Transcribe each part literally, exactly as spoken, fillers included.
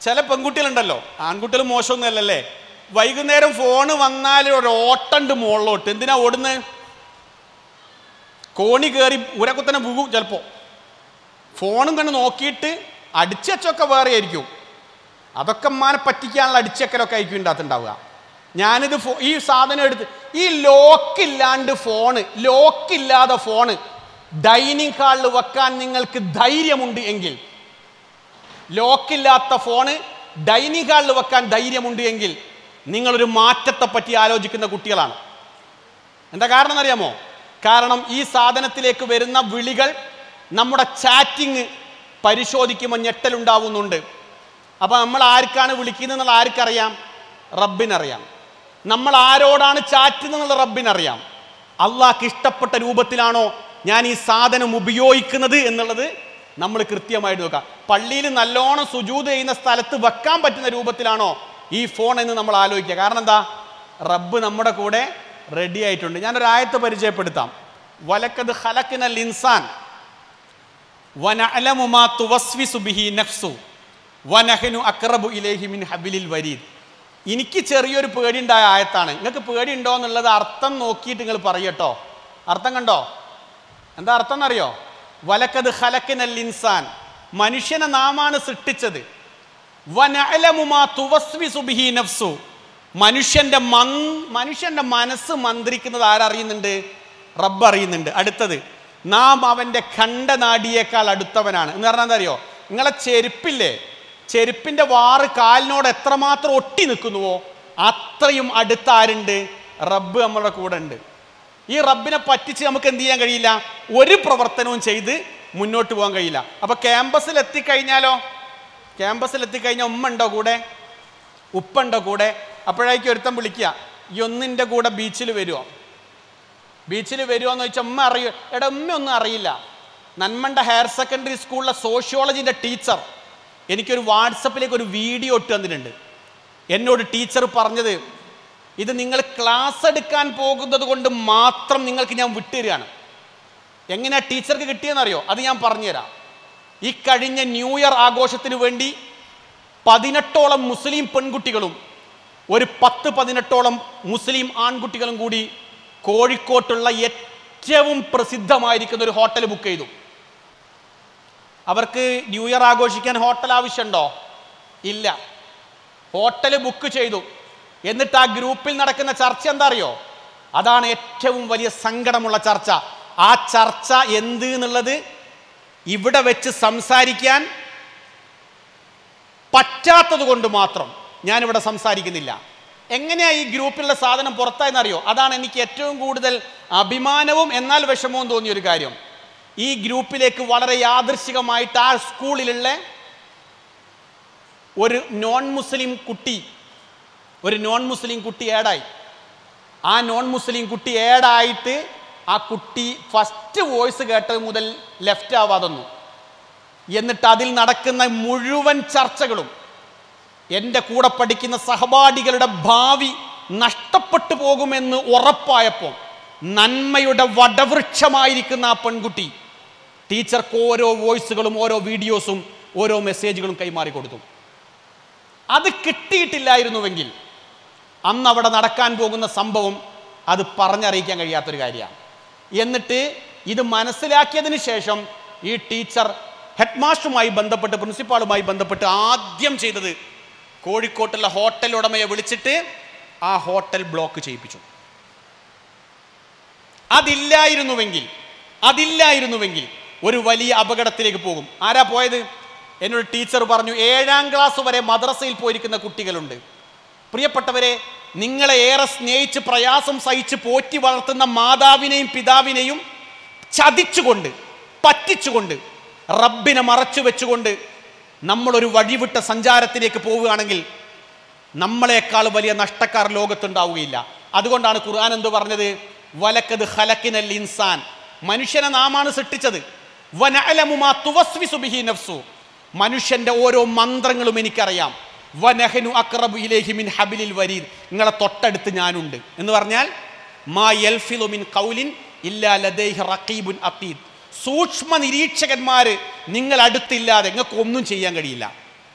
ചില പെൺകുട്ടികളുണ്ടല്ലോ, ആൺകുട്ടികൾ മോശമൊന്നുമല്ലല്ലേ, വൈകുന്നേരം ഫോണ് വന്നാൽ ഒരു ഓട്ടണ്ട് മുകളിലോട്ട്. എന്തിനാ ഓടുന്നത്? കോണി കയറി ഉരക്കുത്തനെ വീകും ചിലപ്പോൾ. ഫോണും കണ്ട് നോക്കിയിട്ട് അടിച്ചൊക്കെ വേറെ ആയിരിക്കും. അതൊക്കെ അമ്മാനെ പറ്റിക്കാനുള്ള അടിച്ചക്കലൊക്കെ ആയിരിക്കും ഇതിനകത്തുണ്ടാവുക. ഞാനിത് ഫോ ഈ സാധനം എടുത്ത് ഈ ലോക്കില്ലാണ്ട് ഫോണ്, ലോക്കില്ലാതെ ഫോണ് ഡൈനിങ് ഹാളിൽ വെക്കാൻ നിങ്ങൾക്ക് ധൈര്യമുണ്ട് എങ്കിൽ, ലോക്കില്ലാത്ത ഫോണ് ഡൈനിങ് ഹാളിൽ വെക്കാൻ ധൈര്യമുണ്ട് എങ്കിൽ നിങ്ങളൊരു മാറ്റത്തെ പറ്റി ആലോചിക്കുന്ന കുട്ടികളാണ്. എന്താ കാരണം എന്നറിയാമോ? കാരണം ഈ സാധനത്തിലേക്ക് വരുന്ന വിളികൾ നമ്മുടെ ചാറ്റിങ് പരിശോധിക്കുമ്പോൾ ഞെട്ടലുണ്ടാവുന്നുണ്ട്. അപ്പം നമ്മൾ ആർക്കാണ് വിളിക്കുന്നത് എന്നുള്ള ആർക്കറിയാം? റബ്ബിനറിയാം. നമ്മൾ ആരോടാണ് ചാറ്റുന്നത് എന്നുള്ള റബ്ബിനറിയാം. അള്ളാഹ്ക്ക് ഇഷ്ടപ്പെട്ട രൂപത്തിലാണോ ഞാൻ ഈ സാധനം ഉപയോഗിക്കുന്നത് എന്നുള്ളത് നമ്മൾ കൃത്യമായിട്ട് നോക്കാം. പള്ളിയിൽ നല്ലോണം സുജൂദ് ചെയ്യുന്ന സ്ഥലത്ത് വെക്കാൻ പറ്റുന്ന രൂപത്തിലാണോ ഈ ഫോൺ എന്ന് നമ്മൾ ആലോചിക്കുക. കാരണം എന്താ? റബ്ബ് നമ്മുടെ കൂടെ റെഡി ആയിട്ടുണ്ട്. ഞാനൊരായത്ത് പരിചയപ്പെടുത്താം. വലക്കദ് ഖലഖ്നൽ ഇൻസാൻ വനഅലമു മാ തുവസ്വിസു ബിഹി നഫ്സു വനഹ്നു അഖ്റബു ഇലൈഹി മിൻ ഹബ്ലിൽ വരീദ്. എനിക്ക് ചെറിയൊരു പേടിയുണ്ടായ ആയത്താണ്. നിങ്ങൾക്ക് പേടിയുണ്ടോ എന്നുള്ളത് അർത്ഥം നോക്കിയിട്ട് നിങ്ങൾ പറയട്ടോ. അർത്ഥം കണ്ടോ? എന്താ അർത്ഥം എന്നറിയോ? വലക്കദ് ഖലഖ്നൽ ഇൻസാൻ, മനുഷ്യനെ നാമാണ് സൃഷ്ടിച്ചത്. വനഅലമു മാ തുവസ്വിസു ബിഹി നഫ്സു, മനുഷ്യന്റെ മൻ മനുഷ്യന്റെ മനസ്സ് മന്ത്രിക്കുന്നത് ആരറിയുന്നുണ്ട്? റബ്ബ് അറിയുന്നുണ്ട്. അടുത്തത്, നാം അവൻ്റെ ഖണ്ഡനാടിയേക്കാൾ അടുത്തവനാണ് എന്ന് പറഞ്ഞാൽ എന്താ അറിയോ? നിങ്ങളെ ചെരുപ്പില്ലേ, ചെരുപ്പിന്റെ വാറ് കാലിനോട് എത്രമാത്രം ഒട്ടി നിൽക്കുന്നുവോ അത്രയും അടുത്ത ആരുണ്ട്? റബ്ബ് നമ്മളുടെ കൂടെ ഉണ്ട്. ഈ റബ്ബിനെ പറ്റിച്ച് നമുക്ക് എന്ത് ചെയ്യാൻ കഴിയില്ല? ഒരു പ്രവർത്തനവും ചെയ്ത് മുന്നോട്ട് പോകാൻ കഴിയില്ല. അപ്പൊ ക്യാമ്പസിൽ എത്തിക്കഴിഞ്ഞാലോ, ക്യാമ്പസിൽ എത്തിക്കഴിഞ്ഞാൽ ഉമ്മ ഉണ്ടോ കൂടെ? ഉപ്പുണ്ടോ കൂടെ? അപ്പോഴേക്കും ഒരുത്തം വിളിക്കുക, ഈ ഒന്നിൻ്റെ കൂടെ ബീച്ചിൽ വരുമോ? ബീച്ചിൽ വരുമോ എന്ന് ചോദിച്ചാൽ ഉമ്മ അറിയോ? എടാ ഉമ്മ ഒന്നും അറിയില്ല. നന്മണ്ട ഹയർ സെക്കൻഡറി സ്കൂളിലെ സോഷ്യോളജിൻ്റെ ടീച്ചർ എനിക്കൊരു വാട്സപ്പിലേക്ക് ഒരു വീഡിയോ ഇട്ട് തന്നിട്ടുണ്ട്. എന്നോട് ടീച്ചർ പറഞ്ഞത്, ഇത് നിങ്ങൾ ക്ലാസ് എടുക്കാൻ പോകുന്നത് കൊണ്ട് മാത്രം നിങ്ങൾക്ക് ഞാൻ വിട്ടുതരികയാണ്. എങ്ങനെയാ ടീച്ചർക്ക് കിട്ടിയെന്നറിയോ? അത് ഞാൻ പറഞ്ഞുതരാം. ഈ കഴിഞ്ഞ ന്യൂ ഇയർ ആഘോഷത്തിന് വേണ്ടി പതിനെട്ടോളം മുസ്ലിം പെൺകുട്ടികളും ഒരു പത്ത് പതിനെട്ടോളം മുസ്ലിം ആൺകുട്ടികളും കൂടി കോഴിക്കോട്ടുള്ള ഏറ്റവും പ്രസിദ്ധമായിരിക്കുന്ന ഒരു ഹോട്ടൽ ബുക്ക് ചെയ്തു. അവർക്ക് ന്യൂ ഇയർ ആഘോഷിക്കാൻ ഹോട്ടൽ ആവശ്യമുണ്ടോ? ഇല്ല. ഹോട്ടൽ ബുക്ക് ചെയ്തു. എന്നിട്ട് ആ ഗ്രൂപ്പിൽ നടക്കുന്ന ചർച്ച എന്താ അറിയോ? അതാണ് ഏറ്റവും വലിയ സങ്കടമുള്ള ചർച്ച. ആ ചർച്ച എന്ത് എന്നുള്ളത് ഇവിടെ വെച്ച് സംസാരിക്കാൻ പറ്റാത്തത് കൊണ്ട് മാത്രം ഞാനിവിടെ സംസാരിക്കുന്നില്ല. എങ്ങനെയാ ഈ ഗ്രൂപ്പിലുള്ള സാധനം പുറത്തായെന്നറിയോ? അതാണ് എനിക്ക് ഏറ്റവും കൂടുതൽ അഭിമാനവും എന്നാൽ വിഷമവും തോന്നിയൊരു കാര്യം. ഈ ഗ്രൂപ്പിലേക്ക് വളരെ യാദൃശികമായിട്ട് ആ സ്കൂളിലുള്ള ഒരു നോൺ മുസ്ലിം കുട്ടി ഒരു നോൺ മുസ്ലിം കുട്ടി ഏഡായി. ആ നോൺ മുസ്ലിം കുട്ടി ഏഡായിട്ട് ആ കുട്ടി ഫസ്റ്റ് വോയിസ് കേട്ടത് മുതൽ ലെഫ്റ്റ് ആവാതെന്നു. എന്നിട്ട് അതിൽ നടക്കുന്ന മുഴുവൻ ചർച്ചകളും എൻ്റെ കൂടെ പഠിക്കുന്ന സഹപാഠികളുടെ ഭാവി നഷ്ടപ്പെട്ടു പോകുമെന്ന് ഉറപ്പായപ്പോൾ നന്മയുടെ വടവൃക്ഷമായിരിക്കുന്ന ആ പെൺകുട്ടി ടീച്ചർക്ക് ഓരോ വോയിസുകളും ഓരോ വീഡിയോസും ഓരോ മെസ്സേജുകളും കൈമാറി കൊടുത്തു. അത് കിട്ടിയിട്ടില്ലായിരുന്നുവെങ്കിൽ അന്ന് അവിടെ നടക്കാൻ പോകുന്ന സംഭവം അത് പറഞ്ഞറിയിക്കാൻ കഴിയാത്തൊരു കാര്യമാണ്. എന്നിട്ട് ഇത് മനസ്സിലാക്കിയതിന് ശേഷം ഈ ടീച്ചർ ഹെഡ് മാസ്റ്ററുമായി ബന്ധപ്പെട്ട് പ്രിൻസിപ്പാളുമായി ബന്ധപ്പെട്ട് ആദ്യം ചെയ്തത് കോഴിക്കോട്ടുള്ള ഹോട്ടൽ ഉടമയെ വിളിച്ചിട്ട് ആ ഹോട്ടൽ ബ്ലോക്ക് ചെയ്യിപ്പിച്ചു. അതില്ലായിരുന്നുവെങ്കിൽ അതില്ലായിരുന്നുവെങ്കിൽ ഒരു വലിയ അപകടത്തിലേക്ക് പോകും. ആരാ പോയത്? എന്നോട് ടീച്ചർ പറഞ്ഞു, ഏഴാം ക്ലാസ് വരെ മദ്രസയിൽ പോയിരിക്കുന്ന കുട്ടികളുണ്ട്. പ്രിയപ്പെട്ടവരെ, നിങ്ങളെ ഏറെ സ്നേഹിച്ച് പ്രയാസം സഹിച്ച് പോറ്റി വളർത്തുന്ന മാതാവിനെയും പിതാവിനെയും ചതിച്ചുകൊണ്ട് പറ്റിച്ചുകൊണ്ട് റബ്ബിനെ മറച്ചു വെച്ചുകൊണ്ട് നമ്മളൊരു വഴിവിട്ട സഞ്ചാരത്തിലേക്ക് പോവുകയാണെങ്കിൽ നമ്മളെക്കാൾ വലിയ നഷ്ടക്കാർ ലോകത്തുണ്ടാവുകയില്ല. അതുകൊണ്ടാണ് ഖുർആൻ എന്ത് പറഞ്ഞത്? വലക്കദ് ഖലഖ്നൽ ഇൻസാൻ, മനുഷ്യനെ നാമാണ് സൃഷ്ടിച്ചത്. വനഅലമു മാ തുവസ്വിസു ബിഹി നഫ്സു, മനുഷ്യന്റെ ഓരോ മന്ത്രങ്ങളും എനിക്കറിയാം. വനഹ്നു അഖ്റബു ഇലൈഹി മിൻ ഹബ്ലിൽ വരീദ്, നിങ്ങളെ തൊട്ടടുത്ത് ഞാനുണ്ട് എന്ന് പറഞ്ഞാൽ മാ യൽഫിളു മിൻ ഖൗലിൻ ഇല്ലാ ലദൈഹി റഖീബുൻ അതീദ്, സൂക്ഷ്മ നിരീക്ഷകന്മാര് നിങ്ങൾ അടുത്തില്ലാതെ നിങ്ങൾക്ക് ഒന്നും ചെയ്യാൻ കഴിയില്ല.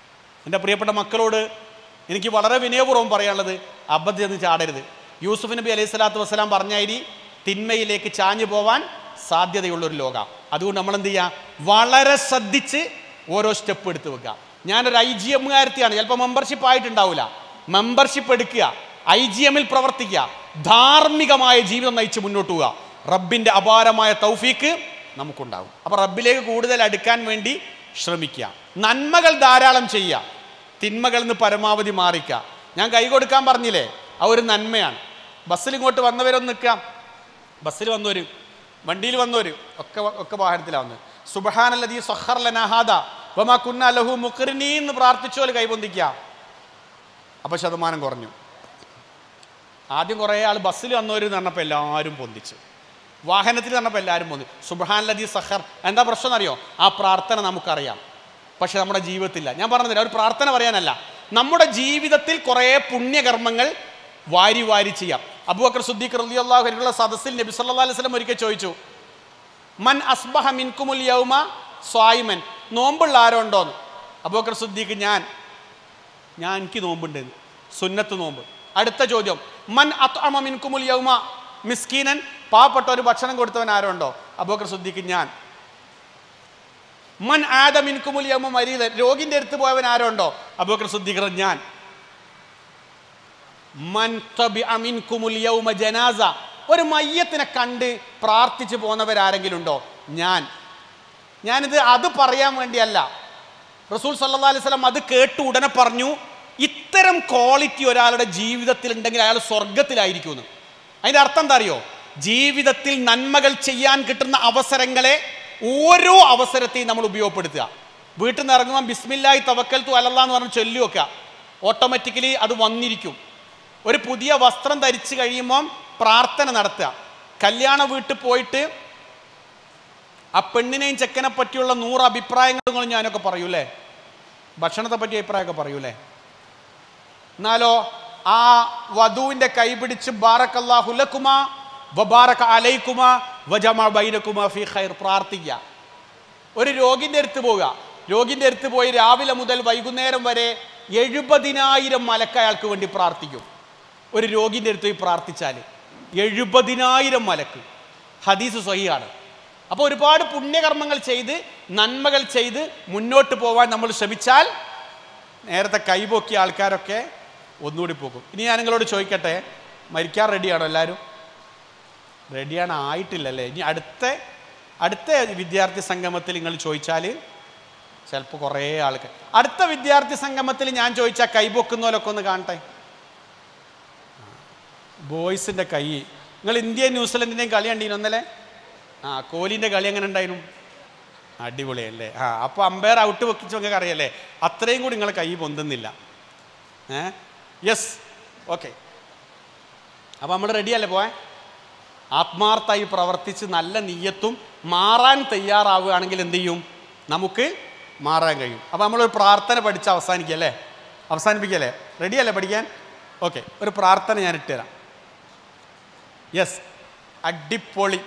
എൻ്റെ പ്രിയപ്പെട്ട മക്കളോട് എനിക്ക് വളരെ വിനയപൂർവ്വം പറയാനുള്ളത്, അബദ്ധം എന്ന് ചാടരുത്. യൂസുഫ് നബി അലൈഹി സ്വലാത്തു വസ്സലാം പറഞ്ഞായി തിന്മയിലേക്ക് ചാഞ്ഞു പോവാൻ സാധ്യതയുള്ളൊരു ലോകം. അതുകൊണ്ട് നമ്മൾ എന്ത് ചെയ്യുക, വളരെ ശ്രദ്ധിച്ച് ഓരോ സ്റ്റെപ്പ് എടുത്ത് വെക്കുക. ഞാനൊരു ഐ ജി എമ്മുകാരത്തിയാണ്, ചിലപ്പോൾ മെമ്പർഷിപ്പ് ആയിട്ടുണ്ടാവില്ല. മെമ്പർഷിപ്പ് എടുക്കുക, ഐ ജി എമ്മിൽ പ്രവർത്തിക്കുക, ധാർമ്മികമായ ജീവിതം നയിച്ച് മുന്നോട്ട് പോവുക. റബ്ബിൻ്റെ അപാരമായ തൗഫീക്ക് നമുക്കുണ്ടാകും. അപ്പോൾ റബ്ബിലേക്ക് കൂടുതൽ അടുക്കാൻ വേണ്ടി ശ്രമിക്കുക. നന്മകൾ ധാരാളം ചെയ്യുക, തിന്മകളിൽ നിന്ന് പരമാവധി മാറിക്കുക. ഞാൻ കൈ കൊടുക്കാൻ പറഞ്ഞില്ലേ, ആ ഒരു നന്മയാണ്. ബസ്സിൽ ഇങ്ങോട്ട് വന്നവരൊന്ന് നിൽക്കാം, ബസ്സിൽ വന്നവർ, വണ്ടിയിൽ വന്നവർ ഒക്കെ ഒക്കെ വാഹനത്തിലാണ് വന്നത്. സുബ്ഹാനല്ലദീ സഖറ ലനാ ഹാദാ വമാ കുന്നാ ലഹു മുഖ്രിനീൻ എന്ന് പ്രാർത്ഥിച്ചോല് കൈപൊന്തിക്കുക. അപ്പോൾ ശതമാനം കുറഞ്ഞു. ആദ്യം കുറേ ആൾ ബസ്സിൽ വന്നവർ എന്ന് പറഞ്ഞപ്പോൾ എല്ലാവരും പൊന്തിച്ചു, വാഹനത്തിൽ പറഞ്ഞപ്പോൾ എല്ലാവരും പൊന്തി. സുബ്ഹാനല്ലദീ സഖർ എന്താ പ്രശ്നം എന്നറിയോ? ആ പ്രാർത്ഥന നമുക്കറിയാം, പക്ഷെ നമ്മുടെ ജീവിതത്തില്ല. ഞാൻ പറഞ്ഞില്ല, ഒരു പ്രാർത്ഥന പറയാനല്ല, നമ്മുടെ ജീവിതത്തിൽ കുറേ പുണ്യകർമ്മങ്ങൾ വാരി വാരി ചെയ്യാം. അബൂബക്കർ സിദ്ദീഖ് റളിയല്ലാഹു അൻഹുവിന്റെ സദസ്സിൽ നബി സല്ലല്ലാഹു അലൈഹി വസല്ലം ഒരിക്കൽ ചോദിച്ചു, മൻ അസ്ബഹ മിൻകുമുൽ യൗമ സ്വായിമൻ, നോമ്പുള്ള ആരോ ഉണ്ടോന്ന്. അബൂബക്കർ സിദ്ദീഖ്, ഞാൻ ഞാൻ എനിക്ക് നോമ്പുണ്ട്, സുന്നത്ത് നോമ്പ്. അടുത്ത ചോദ്യം, മൻ അത്അമ മിൻകുമുൽ യൗമ മിസ്കീനൻ, പാവപ്പെട്ട ഒരു ഭക്ഷണം കൊടുത്തവൻ ആരോ ഉണ്ടോ. അബൂബക്കർ സിദ്ദീഖ്, ഞാൻ. മൻ ആദ മിൻകുമുൽ യൗമ മരീദൻ, രോഗിന്റെ അടുത്ത് പോയവൻ ആരോ ഉണ്ടോ. അബൂബക്കർ സിദ്ദീഖ്, ഞാൻ. മൻ തബിഅ മിൻകുമുൽ യൗമ ജനാസ, ഒരു മയ്യത്തിനെ കണ്ട് പ്രാർത്ഥിച്ചു പോന്നവരാരെങ്കിലും ഉണ്ടോ. ഞാൻ. ഞാനിത് അത് പറയാൻ വേണ്ടിയല്ല, റസൂൽ സല്ലല്ലാഹു അലൈഹി വസല്ലം അത് കേട്ട് ഉടനെ പറഞ്ഞു, ഇത്തരം ക്വാളിറ്റി ഒരാളുടെ ജീവിതത്തിൽ ഉണ്ടെങ്കിൽ അയാൾ സ്വർഗത്തിലായിരിക്കുമെന്ന്. അതിൻ്റെ അർത്ഥം എന്താ അറിയോ? ജീവിതത്തിൽ നന്മകൾ ചെയ്യാൻ കിട്ടുന്ന അവസരങ്ങളെ ഓരോ അവസരത്തെയും നമ്മൾ ഉപയോഗപ്പെടുത്തുക. വീട്ടിൽ നിന്ന് ഇറങ്ങുമ്പോൾ ബിസ്മില്ലാഹി തവക്കൽതു അലല്ലാഹ് എന്ന് പറഞ്ഞ് ചൊല്ലി വെക്കുക, ഓട്ടോമാറ്റിക്കലി അത് വന്നിരിക്കും. ഒരു പുതിയ വസ്ത്രം ധരിച്ചു കഴിയുമ്പം പ്രാർത്ഥന നടത്തുക. കല്യാണ വീട്ടിൽ പോയിട്ട് ആ പെണ്ണിനെയും ചെക്കനെ പറ്റിയുള്ള നൂറ് അഭിപ്രായങ്ങളും ഞാനൊക്കെ പറയൂലേ, ഭക്ഷണത്തെ പറ്റിയ അഭിപ്രായമൊക്കെ പറയൂലേ. എന്നാലോ ആ വധുവിൻ്റെ കൈ പിടിച്ച് ബാറക്കല്ലാഹു ലക്കുമാ വബാറക അലൈക്കുമാ വജമഅ ബൈനകുമാ ഫീ ഖൈർ പ്രാർത്ഥിക്കുക. ഒരു രോഗിൻ്റെ അടുത്ത് പോവുക, രോഗിൻ്റെ അടുത്ത് പോയി രാവിലെ മുതൽ വൈകുന്നേരം വരെ എഴുപതിനായിരം മലക്ക് അയാൾക്ക് വേണ്ടി പ്രാർത്ഥിക്കും. ഒരു രോഗിൻ്റെ അടുത്ത് പോയി പ്രാർത്ഥിച്ചാൽ എഴുപതിനായിരം മലക്ക്. ഹദീസ് സ്വഹീഹാണ്. അപ്പോൾ ഒരുപാട് പുണ്യകർമ്മങ്ങൾ ചെയ്ത് നന്മകൾ ചെയ്ത് മുന്നോട്ട് പോകാൻ നമ്മൾ ശ്രമിച്ചാൽ നേരത്തെ കൈപൊക്കിയ ആൾക്കാരൊക്കെ ഒന്നുകൂടി പോകും. ഇനി ഞാൻ നിങ്ങളോട് ചോദിക്കട്ടെ, മരിക്കാൻ റെഡിയാണോ എല്ലാവരും? റെഡിയാണ്, ആയിട്ടില്ലല്ലേ? ഇനി അടുത്ത അടുത്ത വിദ്യാർത്ഥി സംഗമത്തിൽ നിങ്ങൾ ചോദിച്ചാൽ ചിലപ്പോൾ കുറേ ആൾക്കാർ, അടുത്ത വിദ്യാർത്ഥി സംഗമത്തിൽ ഞാൻ ചോദിച്ചാൽ കൈപൊക്കുന്നവരൊക്കെ ഒന്ന് കാണട്ടെ. ബോയ്സിൻ്റെ കൈ. നിങ്ങൾ ഇന്ത്യയും ന്യൂസിലൻഡിൻ്റെയും കളി കണ്ടീനു ഇന്നലെ? ആ, കോഹ്ലിൻ്റെ കളി എങ്ങനെ ഉണ്ടായിരുന്നു? അടിപൊളിയല്ലേ? ആ, അപ്പോൾ അമ്പയർ ഔട്ട് വെക്കിച്ച് നിങ്ങൾക്ക് അറിയല്ലേ, അത്രയും കൂടി നിങ്ങൾ കൈ പൊന്തുന്നില്ല. ഏ യെസ്, ഓക്കെ. അപ്പോൾ നമ്മൾ റെഡിയല്ലേ പോയെ? ആത്മാർത്ഥമായി പ്രവർത്തിച്ച് നല്ല നീയത്തും മാറാൻ തയ്യാറാവുകയാണെങ്കിൽ എന്ത് ചെയ്യും? നമുക്ക് മാറാൻ കഴിയും. അപ്പോൾ നമ്മളൊരു പ്രാർത്ഥന പഠിച്ച് അവസാനിക്കല്ലേ അവസാനിപ്പിക്കല്ലേ റെഡിയല്ലേ പഠിക്കാൻ? ഓക്കെ, ഒരു പ്രാർത്ഥന ഞാൻ ഇട്ടുതരാം. യെസ്, അടിപൊളി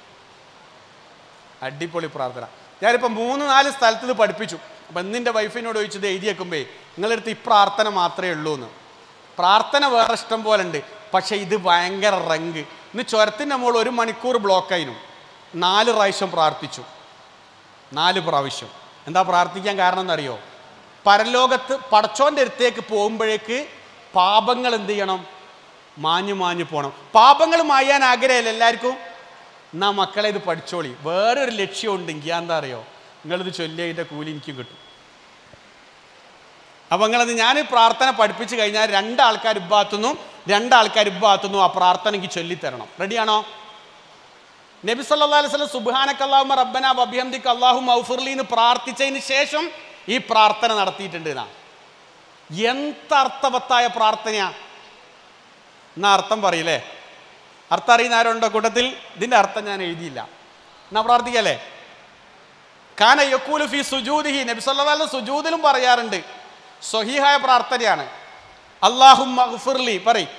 അടിപൊളി പ്രാർത്ഥന. ഞാനിപ്പോൾ മൂന്ന് നാല് സ്ഥലത്ത് ഇത് പഠിപ്പിച്ചു. അപ്പം എന്നിൻ്റെ വൈഫിനോട് ചോദിച്ചത് എഴുതി വെക്കുമ്പേ നിങ്ങളടുത്ത് ഈ പ്രാർത്ഥന മാത്രമേ ഉള്ളൂ എന്ന്. പ്രാർത്ഥന വേറെ ഇഷ്ടം പോലെ ഉണ്ട്, പക്ഷേ ഇത് ഭയങ്കര റങ്ക്. ഇന്ന് ചുരത്തിൻ്റെ മുകളിൽ ഒരു മണിക്കൂർ ബ്ലോക്കായിരുന്നു, നാല് പ്രാവശ്യം പ്രാർത്ഥിച്ചു. നാല് പ്രാവശ്യം. എന്താ പ്രാർത്ഥിക്കാൻ കാരണം എന്നറിയോ? പരലോകത്ത് പടച്ചോൻ്റെ അടുത്തേക്ക് പോകുമ്പോഴേക്ക് പാപങ്ങൾ എന്ത് ചെയ്യണം? മാഞ്ഞു മാഞ്ഞു പോകണം. പാപങ്ങൾ മായാൻ ആഗ്രഹമല്ല എല്ലാവർക്കും. എന്നാ മക്കളെ ഇത് പഠിച്ചോളി. വേറൊരു ലക്ഷ്യം ഉണ്ടെങ്കിൽ എന്താ അറിയോ? നിങ്ങളിത് ചൊല്ലിയതിൻ്റെ കൂലി എനിക്ക് കിട്ടും. അപ്പം നിങ്ങളത് ഞാൻ പ്രാർത്ഥന പഠിപ്പിച്ച് കഴിഞ്ഞാൽ രണ്ടാൾക്കാർ ഇബ്ബാത്തുന്നു രണ്ടാൾക്കാർ ഇബ്ബാത്തുന്നു ആ പ്രാർത്ഥന എനിക്ക് ചൊല്ലിത്തരണം. റെഡിയാണോ? നബി സല്ലല്ലാഹു അലൈഹി വസല്ലം സുബ്ഹാനക അല്ലാഹുമ്മ റബ്ബനാ വബിഹംദിക അല്ലാഹുമ്മ ഗ്ഫിർലി എന്ന് പ്രാർത്ഥിച്ചതിന് ശേഷം ഈ പ്രാർത്ഥന നടത്തിയിട്ടുണ്ട്. എന്നാ എന്തർത്ഥവത്തായ പ്രാർത്ഥനയാ! എന്നാ അർത്ഥം പറയില്ലേ? അർത്ഥം അറിയുന്ന ആരുണ്ടോ കൂട്ടത്തിൽ? ഇതിൻ്റെ അർത്ഥം ഞാൻ എഴുതിയില്ല. എന്നാ പ്രാർത്ഥിക്കല്ലേ? കാന യഖൂലു ഫീ സുജൂദിഹി, നബി സല്ലല്ലാഹു അലൈഹി വസല്ലം സുജൂദിലും പറയാറുണ്ട്. സ്വഹീഹായ പ്രാർത്ഥനയാണ്. അല്ലാഹുമ്മ ഗ്ഫിർലി പറയ്,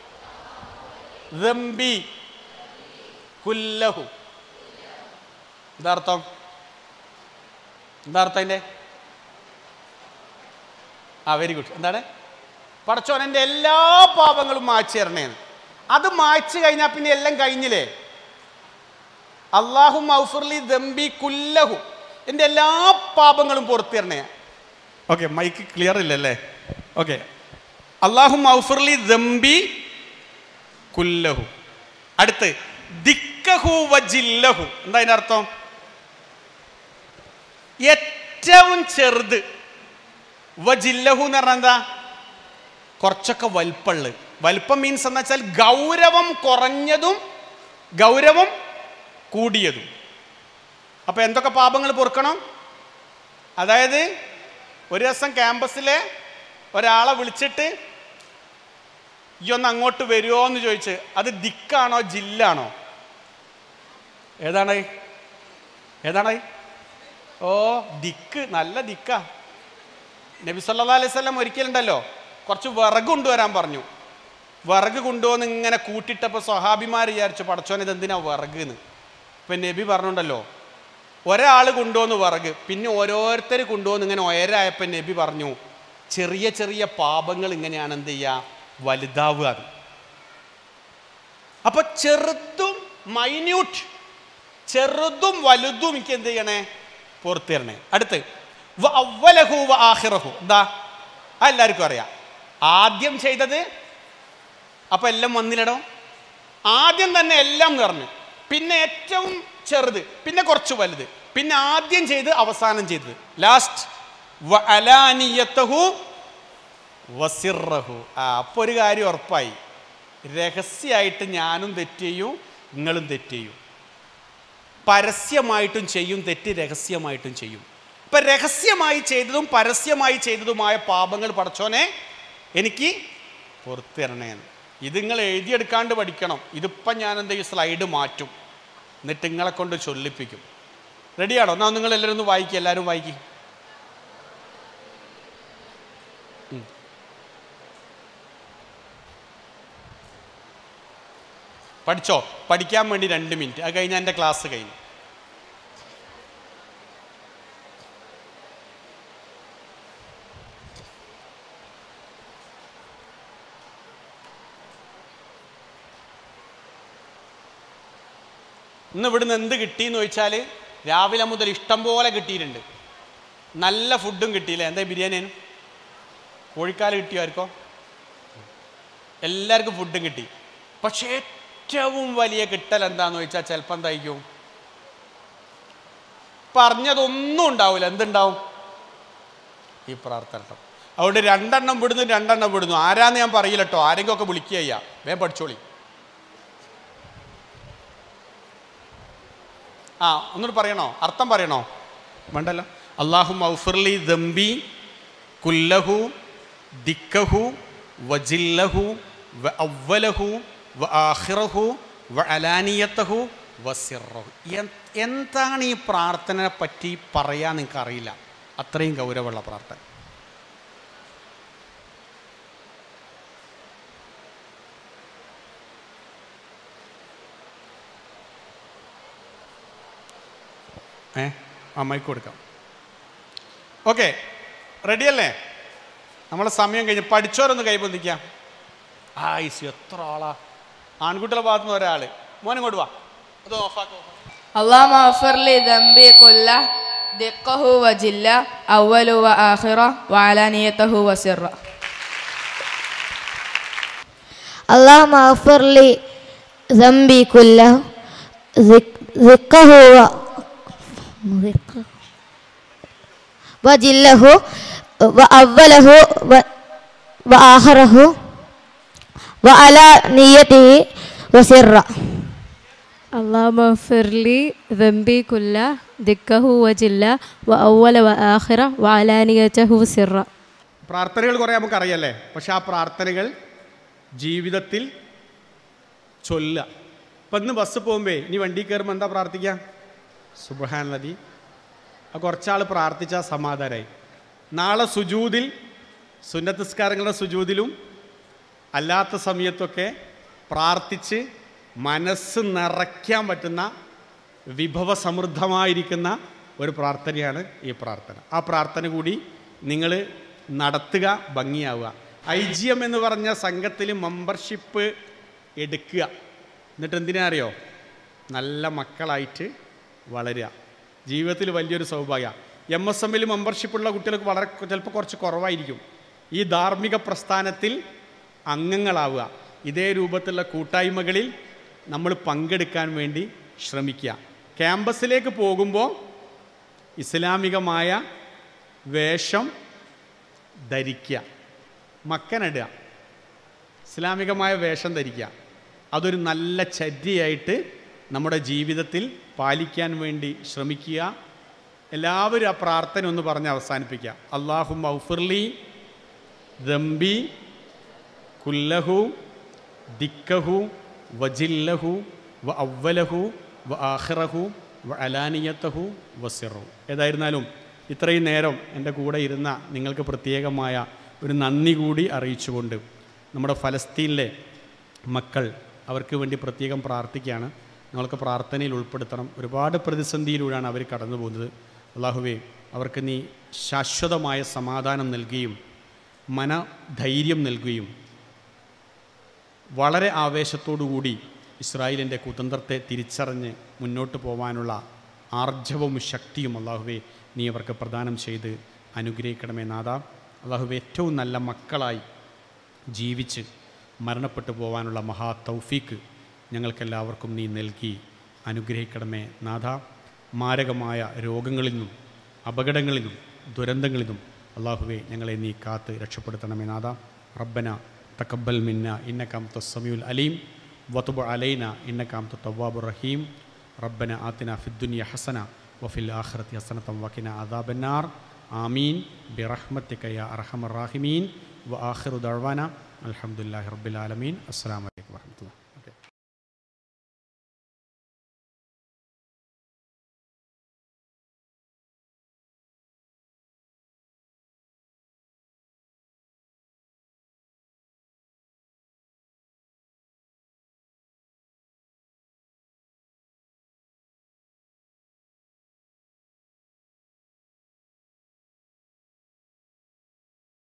ദംബി കുല്ലഹു. എന്താർത്ഥം? എന്താർത്ഥം അതിൻ്റെ? ആ വെരി ഗുഡ്. എന്താണ്? പടച്ചോൻ എൻ്റെ എല്ലാ പാപങ്ങളും മായ്ച്ചു തരണേന്ന്. അത് മായ്ച്ചു കഴിഞ്ഞാൽ പിന്നെ എല്ലാം കഴിഞ്ഞില്ലേ? അല്ലാഹു മഗ്ഫിർലി ദംബി കുല്ലഹു, എൻ്റെ എല്ലാ പാപങ്ങളും പുറത്തു തരണേ. ഓക്കെ, മൈക്ക് ക്ലിയർ ഇല്ലല്ലേ? ഓക്കെ, അല്ലാഹു മഗ്ഫിർലി ദംബി കുല്ലഹു. അടുത്ത് ദിക്കഹു വജില്ലഹു. എന്താ അതിൻ്റെ അർത്ഥം? ഏറ്റവും ചെറുത്. വജില്ലഹു എന്ന് പറഞ്ഞാൽ എന്താ? കുറച്ചൊക്കെ വലിപ്പമുള്ളത്. വലിപ്പം മീൻസ് എന്ന് വെച്ചാൽ ഗൗരവം കുറഞ്ഞതും ഗൗരവം കൂടിയതും. അപ്പം എന്തൊക്കെ പാപങ്ങൾ പൊറുക്കണം? അതായത് ഒരു ദിവസം ക്യാമ്പസിലെ ഒരാളെ വിളിച്ചിട്ട് ഈ ഒന്ന് അങ്ങോട്ട് വരുമോ എന്ന് ചോദിച്ച്, അത് ദിക്കാണോ ജില്ലാണോ? ഏതാണ് ഏതാണ് ഓ ദിക്ക്, നല്ല ദിക്കാ. നബി സല്ലല്ലാഹു അലൈഹി വസല്ലം ഒരിക്കലുണ്ടല്ലോ കുറച്ച് വിറക് കൊണ്ടുവരാൻ പറഞ്ഞു. വിറക് കൊണ്ടുവന്ന് ഇങ്ങനെ കൂട്ടിയിട്ടപ്പോൾ സ്വഹാബിമാർ വിചാരിച്ചു പടച്ചോൻ ഇതെന്തിനാ വിറക് എന്ന്. ഇപ്പം നബി പറഞ്ഞുണ്ടല്ലോ ഒരാൾ കൊണ്ടുവന്ന് വിറക്, പിന്നെ ഓരോരുത്തർ കൊണ്ടുവന്ന് ഇങ്ങനെ ഉയരായപ്പോൾ നബി പറഞ്ഞു ചെറിയ ചെറിയ പാപങ്ങൾ ഇങ്ങനെയാണ് എന്ത് ചെയ്യുക, വലുതാവുക. അപ്പൊ ചെറുതും മൈന്യൂട്ട്, ചെറുതും വലുതും എനിക്ക് എന്ത് ചെയ്യണേ, പുറത്തു തരണേ. അടുത്ത് വ അവ്വലഹു വ ആഖിറഹു. എന്താ? എല്ലാവർക്കും അറിയാം. ആദ്യം ചെയ്തത് അപ്പം എല്ലാം വന്നില്ലടോ. ആദ്യം തന്നെ എല്ലാം നിറഞ്ഞു, പിന്നെ ഏറ്റവും ചെറുത്, പിന്നെ കുറച്ച് വലുത്, പിന്നെ ആദ്യം ചെയ്ത് അവസാനം ചെയ്തത്, ലാസ്റ്റ് വ അലാനിയതഹു വസിറഹു. ആ അപ്പോൾ ഒരു കാര്യം ഉറപ്പായി, രഹസ്യമായിട്ട് ഞാനും തെറ്റ് ചെയ്യും, നിങ്ങളും തെറ്റ് ചെയ്യും. പരസ്യമായിട്ടും ചെയ്യും തെറ്റ്, രഹസ്യമായിട്ടും ചെയ്യും. ഇപ്പം രഹസ്യമായി ചെയ്തതും പരസ്യമായി ചെയ്തതുമായ പാപങ്ങൾ പടച്ചോനെ എനിക്ക് പുറത്തു തരണേന്ന്. ഇത് നിങ്ങൾ എഴുതിയെടുക്കാണ്ട് പഠിക്കണം. ഇതിപ്പം ഞാൻ എന്താ ഈ സ്ലൈഡ് മാറ്റും, എന്നിട്ട് നിങ്ങളെ കൊണ്ട് ചൊല്ലിപ്പിക്കും. റെഡിയാണോ? എന്നാൽ നിങ്ങൾ എല്ലാവരും ഒന്ന് വായിക്കുക, എല്ലാവരും വായിക്കും. പഠിച്ചോ? പഠിക്കാൻ വേണ്ടി രണ്ട് മിനിറ്റ്, അത് കഴിഞ്ഞാൽ എൻ്റെ ക്ലാസ് കഴിഞ്ഞു. ഇന്ന് ഇവിടുന്ന് എന്ത് കിട്ടിയെന്ന് ചോദിച്ചാൽ രാവിലെ മുതൽ ഇഷ്ടം പോലെ കിട്ടിയിട്ടുണ്ട്. നല്ല ഫുഡും കിട്ടിയില്ലേ? എന്താ ബിരിയാണിയും കോഴിക്കാല് കിട്ടിയായിരിക്കോ? എല്ലാവർക്കും ഫുഡും കിട്ടി. പക്ഷേ ഏറ്റവും വലിയ കിട്ടൽ എന്താണെന്ന് ചോദിച്ചാൽ ചിലപ്പം എന്തായിരിക്കും, പറഞ്ഞതൊന്നും ഉണ്ടാവില്ല. എന്തുണ്ടാവും? ഈ പ്രാർത്ഥന ഉണ്ടാവും. അതുകൊണ്ട് രണ്ടെണ്ണം വിടുന്നു, രണ്ടെണ്ണം വിടുന്നു. ആരാന്ന് ഞാൻ പറയില്ല കേട്ടോ, ആരെങ്കിലും ഒക്കെ വിളിക്കുക ചെയ്യാം. വേഗം പഠിച്ചോളി. ആ ഒന്നുകൂടി പറയണോ? അർത്ഥം പറയണോ? വേണ്ടല്ലോ. അല്ലാഹു മഗ്ഫിർലി ദംബി കുല്ലഹു ദിക്കഹു വജില്ലഹു വ അവ്വലഹു വ ആഖിറഹു വ അലാനിയതഹു വസിറഹു. എന്താണ് ഈ പ്രാർത്ഥനയെ പറ്റി പറയാൻ നിങ്ങൾക്ക് അറിയില്ല, അത്രയും ഗൗരവമുള്ള പ്രാർത്ഥന. ഏ ആ മൈക്ക് കൊടുക്കാം. ഓക്കെ, റെഡിയല്ലേ? നമ്മളെ സമയം കഴിഞ്ഞ് പഠിച്ചോരൊന്ന് കൈബന്ധിക്കാം. ആ ഈസി, എത്ര ആളാ? ആൺകുട്ടികളുടെ ഭാഗത്തു നിന്ന് ഒരാള്. മോനും കൊണ്ട് വാ, അത് ഓഫാക്കോ. അല്ലാഹു മഗ്ഫിർലി ദംബി കുല്ല ദിഖഹു വജില്ല അവ്വലു വ ആഖിറ വ അലാനിയതഹു വസിറ. അല്ലാഹു മഗ്ഫിർലി ദംബി കുല്ല ദിഖഹു വജില്ലഹു വ അവ്വലഹു വ ആഖിറഹു വ അലാനിയതിഹി വസിറ. اللهم اغفر لي ذنبي كله دكه وجله وأول وآخرة وعلانيته وسرا. പ്രാർത്ഥനകൾ കുറേ നമുക്കറിയാല്ലേ, പക്ഷെ ആ പ്രാർത്ഥനകൾ ജീവിതത്തിൽ ചൊല്ലുക. ഇപ്പം ഇന്ന് ബസ് പോകുമ്പോൾ ഇനി വണ്ടി കയറുമ്പോൾ എന്താ പ്രാർത്ഥിക്കുക? സുബ്ഹാനല്ലദി. ആ കുറച്ചാൾ പ്രാർത്ഥിച്ചാൽ സമാധാനമായി. നാളെ സുജൂദിൽ, സുന്നത്ത് നിസ്കാരങ്ങളുടെ സുജൂദിലും അല്ലാത്ത സമയത്തൊക്കെ പ്രാർത്ഥിച്ച് മനസ്സ് നിറയ്ക്കാൻ പറ്റുന്ന വിഭവസമൃദ്ധമായിരിക്കുന്ന ഒരു പ്രാർത്ഥനയാണ് ഈ പ്രാർത്ഥന. ആ പ്രാർത്ഥന കൂടി നിങ്ങൾ നടത്തുക, ഭംഗിയാവുക. ഐ ജി എം എന്ന് പറഞ്ഞ സംഘത്തിൽ മെമ്പർഷിപ്പ് എടുക്കുക. എന്നിട്ട് എന്തിനാ അറിയോ? നല്ല മക്കളായിട്ട് വളരുക. ജീവിതത്തിൽ വലിയൊരു സൗഭാഗ്യ. എം എസ് എമ്മിൽ മെമ്പർഷിപ്പുള്ള കുട്ടികൾക്ക് വളരെ ചിലപ്പോൾ കുറച്ച് കുറവായിരിക്കും. ഈ ധാർമ്മിക പ്രസ്ഥാനത്തിൽ അംഗങ്ങളാവുക. ഇതേ രൂപത്തിലുള്ള കൂട്ടായ്മകളിൽ നമ്മൾ പങ്കെടുക്കാൻ വേണ്ടി ശ്രമിക്കുക. ക്യാമ്പസിലേക്ക് പോകുമ്പോൾ ഇസ്ലാമികമായ വേഷം ധരിക്കുക, മക്കനിടുക, ഇസ്ലാമികമായ വേഷം ധരിക്കുക. അതൊരു നല്ല ചര്യയായിട്ട് നമ്മുടെ ജീവിതത്തിൽ പാലിക്കാൻ വേണ്ടി ശ്രമിക്കുക. എല്ലാവരും ആ പ്രാർത്ഥന ഒന്ന് പറഞ്ഞ് അവസാനിപ്പിക്കുക. അല്ലാഹുമ്മ ഗ്ഫിർലി ദംബി കുല്ലഹു ദിക്കഹു വജില്ലഹു വ അവ്വലഹു വ ആഖിറഹു വ അലാനിയത്തഹു വസിറഹു. ഏതായിരുന്നാലും ഇത്രയും നേരം എൻ്റെ കൂടെ ഇരുന്ന നിങ്ങൾക്ക് പ്രത്യേകമായ ഒരു നന്ദി കൂടി അറിയിച്ചുകൊണ്ട് നമ്മുടെ ഫലസ്തീനിലെ മക്കൾ, അവർക്ക് വേണ്ടി പ്രത്യേകം പ്രാർത്ഥിക്കുകയാണ്. നിങ്ങൾക്ക് പ്രാർത്ഥനയിൽ ഉൾപ്പെടുത്തണം. ഒരുപാട് പ്രതിസന്ധിയിലൂടെയാണ് അവർ കടന്നു പോകുന്നത്. അല്ലാഹുവേ, അവർക്ക് നീ ശാശ്വതമായ സമാധാനം നൽകുകയും മനധൈര്യം നൽകുകയും വളരെ ആവേശത്തോടുകൂടി ഇസ്രായേലിൻ്റെ കുതന്ത്രത്തെ തിരിച്ചറിഞ്ഞ് മുന്നോട്ട് പോകാനുള്ള ആർജവവും ശക്തിയും അല്ലാഹുവേ നീ അവർക്ക് പ്രദാനം ചെയ്ത് അനുഗ്രഹിക്കണമേ നാഥ. അല്ലാഹുവേ, ഏറ്റവും നല്ല മക്കളായി ജീവിച്ച് മരണപ്പെട്ടു പോകാനുള്ള മഹാ തൗഫീക്ക് ഞങ്ങൾക്കെല്ലാവർക്കും നീ നൽകി അനുഗ്രഹിക്കണമേ നാഥ. മാരകമായ രോഗങ്ങളിൽ നിന്നും അപകടങ്ങളിൽ നിന്നും ദുരന്തങ്ങളിൽ നിന്നും അല്ലാഹുവേ ഞങ്ങളെ നീ കാത്ത് രക്ഷപ്പെടുത്തണമേ നാഥ. റബ്ബന തഖബ്ബൽ മിന്ന ഇന്നക അൻതസ് സമീഉൽ അലീം വതുബ് അലൈന ഇന്നക അൻതത് തവ്വാബുർ റഹീം. റബ്ബന ആതിന ഫിദ്ദുനിയ ഹസന വഫിൽ ആഖിറതി ഹസനതൻ വഖിന അദാബന്നാർ. ആമീൻ ബിറഹ്മതിക യാ അർഹമർ റാഹിമീൻ. വ ആഖിറു ദഅവാന അൽഹംദുലില്ലാഹി റബ്ബിൽ ആലമീൻ. അസ്സലാമു അലൈക്കും വറഹ്മത്തുള്ളാഹി.